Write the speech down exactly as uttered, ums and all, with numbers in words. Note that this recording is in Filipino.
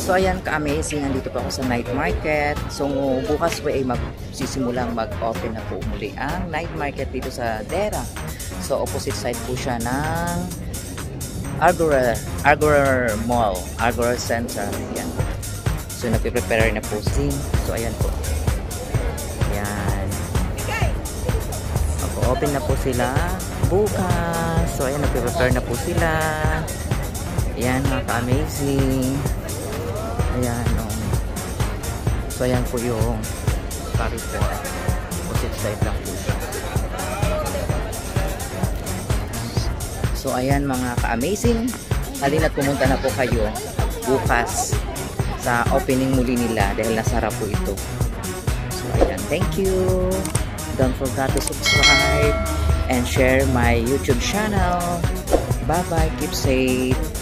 So ayan ka-amazing, nandito po ako sa night market. So bukas po ay magsisimulang mag-open na po muli ang night market dito sa Dera. So opposite side po siya ng Agora, Agora Mall, Agora Center. Ayan. So nagpe-prepare na po si. So ayan po. Ayan. Mag-open na po sila bukas. So ayan, nagpe-prepare na po sila. Ayan, mga ka-amazing. Ayan, um, so ayan po yung Carrefour. Opposite side lang po siya. So ayan mga ka-amazing, halina't pumunta na po kayo bukas sa opening muli nila dahil nasara po ito. So ayan, thank you. Don't forget to subscribe and share my YouTube channel. Bye bye, keep safe.